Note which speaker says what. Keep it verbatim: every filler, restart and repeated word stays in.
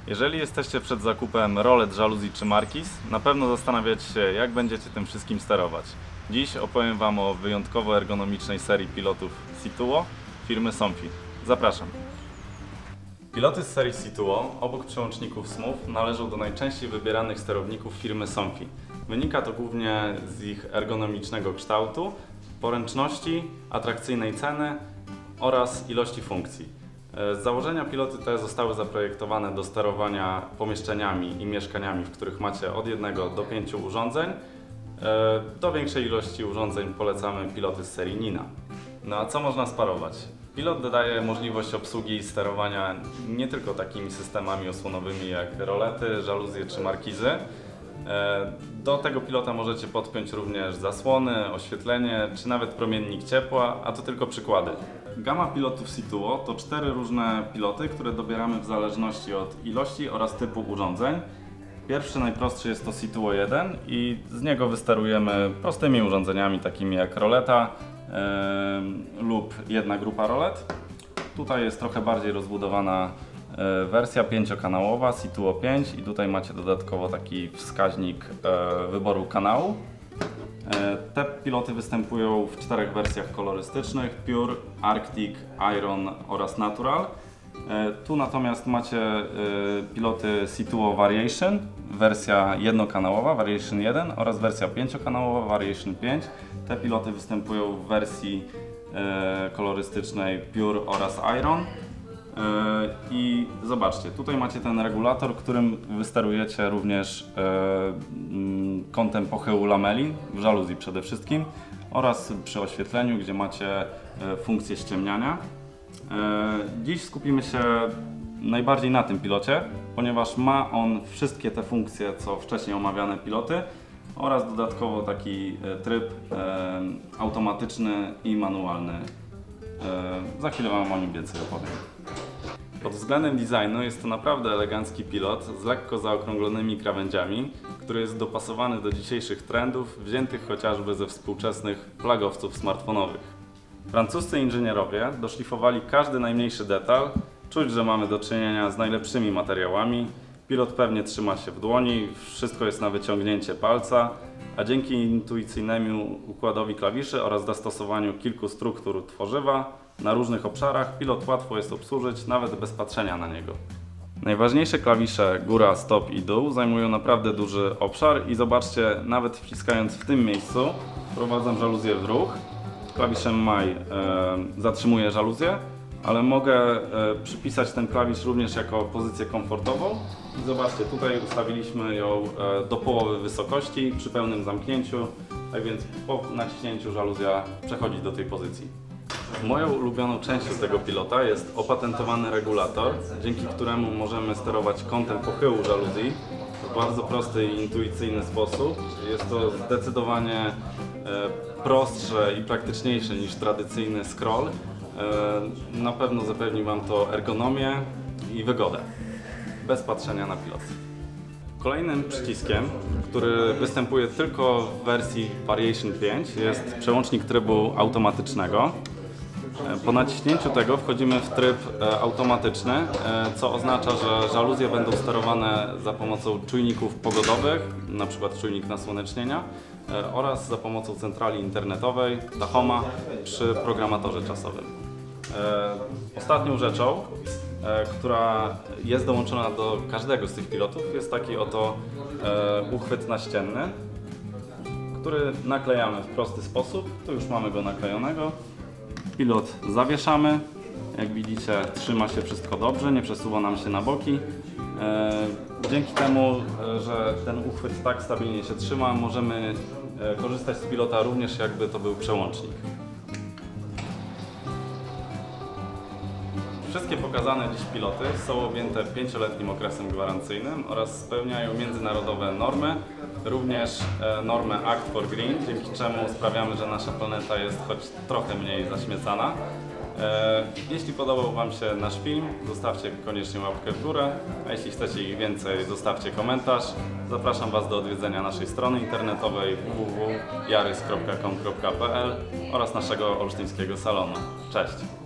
Speaker 1: Jeżeli jesteście przed zakupem rolet, żaluzji czy markiz, na pewno zastanawiacie się, jak będziecie tym wszystkim sterować. Dziś opowiem Wam o wyjątkowo ergonomicznej serii pilotów Situo firmy Somfy. Zapraszam. Piloty z serii Situo, obok przełączników Smooth, należą do najczęściej wybieranych sterowników firmy Somfy. Wynika to głównie z ich ergonomicznego kształtu, poręczności, atrakcyjnej ceny oraz ilości funkcji. Z założenia piloty te zostały zaprojektowane do sterowania pomieszczeniami i mieszkaniami, w których macie od jednego do pięciu urządzeń. Do większej ilości urządzeń polecamy piloty z serii Nina. No a co można sparować? Pilot dodaje możliwość obsługi i sterowania nie tylko takimi systemami osłonowymi jak rolety, żaluzje czy markizy. Do tego pilota możecie podpiąć również zasłony, oświetlenie czy nawet promiennik ciepła, a to tylko przykłady. Gama pilotów Situo to cztery różne piloty, które dobieramy w zależności od ilości oraz typu urządzeń. Pierwszy, najprostszy jest to Situo jeden i z niego wysterujemy prostymi urządzeniami takimi jak roleta yy, lub jedna grupa rolet. Tutaj jest trochę bardziej rozbudowana yy, wersja pięciokanałowa Situo pięć i tutaj macie dodatkowo taki wskaźnik yy, wyboru kanału. Te piloty występują w czterech wersjach kolorystycznych: Pure, Arctic, Iron oraz Natural. Tu natomiast macie piloty Situo Variation, wersja jednokanałowa, Variation jeden, oraz wersja pięciokanałowa, Variation pięć. Te piloty występują w wersji kolorystycznej Pure oraz Iron. I zobaczcie, tutaj macie ten regulator, którym wysterujecie również kątem pochyłu lameli, w żaluzji przede wszystkim, oraz przy oświetleniu, gdzie macie funkcję ściemniania. Dziś skupimy się najbardziej na tym pilocie, ponieważ ma on wszystkie te funkcje, co wcześniej omawiane piloty, oraz dodatkowo taki tryb automatyczny i manualny. Za chwilę Wam o nim więcej opowiem. Pod względem designu jest to naprawdę elegancki pilot z lekko zaokrąglonymi krawędziami, który jest dopasowany do dzisiejszych trendów, wziętych chociażby ze współczesnych flagowców smartfonowych. Francuscy inżynierowie doszlifowali każdy najmniejszy detal, czuć, że mamy do czynienia z najlepszymi materiałami. Pilot pewnie trzyma się w dłoni, wszystko jest na wyciągnięcie palca, a dzięki intuicyjnemu układowi klawiszy oraz zastosowaniu kilku struktur tworzywa na różnych obszarach pilot łatwo jest obsłużyć nawet bez patrzenia na niego. Najważniejsze klawisze góra, stop i dół zajmują naprawdę duży obszar i zobaczcie, nawet wciskając w tym miejscu wprowadzam żaluzję w ruch. Klawiszem maj e, zatrzymuję żaluzję, ale mogę e, przypisać ten klawisz również jako pozycję komfortową. I zobaczcie, tutaj ustawiliśmy ją e, do połowy wysokości przy pełnym zamknięciu, tak więc po naciśnięciu żaluzja przechodzi do tej pozycji. Moją ulubioną częścią tego pilota jest opatentowany regulator, dzięki któremu możemy sterować kątem pochyłu żaluzji w bardzo prosty i intuicyjny sposób. Jest to zdecydowanie e, prostsze i praktyczniejsze niż tradycyjny scroll. E, na pewno zapewni Wam to ergonomię i wygodę, bez patrzenia na pilot. Kolejnym przyciskiem, który występuje tylko w wersji Variation pięć, jest przełącznik trybu automatycznego. Po naciśnięciu tego wchodzimy w tryb automatyczny, co oznacza, że żaluzje będą sterowane za pomocą czujników pogodowych, np. czujnik nasłonecznienia, oraz za pomocą centrali internetowej Tahoma przy programatorze czasowym. Ostatnią rzeczą, która jest dołączona do każdego z tych pilotów, jest taki oto uchwyt naścienny, który naklejamy w prosty sposób. Tu już mamy go naklejonego. Pilot zawieszamy. Jak widzicie, trzyma się wszystko dobrze, nie przesuwa nam się na boki. Dzięki temu, że ten uchwyt tak stabilnie się trzyma, możemy korzystać z pilota również jakby to był przełącznik. Wszystkie pokazane dziś piloty są objęte pięcioletnim okresem gwarancyjnym oraz spełniają międzynarodowe normy, również normę Act for Green, dzięki czemu sprawiamy, że nasza planeta jest choć trochę mniej zaśmiecana. Jeśli podobał Wam się nasz film, zostawcie koniecznie łapkę w górę, a jeśli chcecie ich więcej, zostawcie komentarz. Zapraszam Was do odwiedzenia naszej strony internetowej w w w kropka jarys kropka com kropka p l oraz naszego olsztyńskiego salonu. Cześć!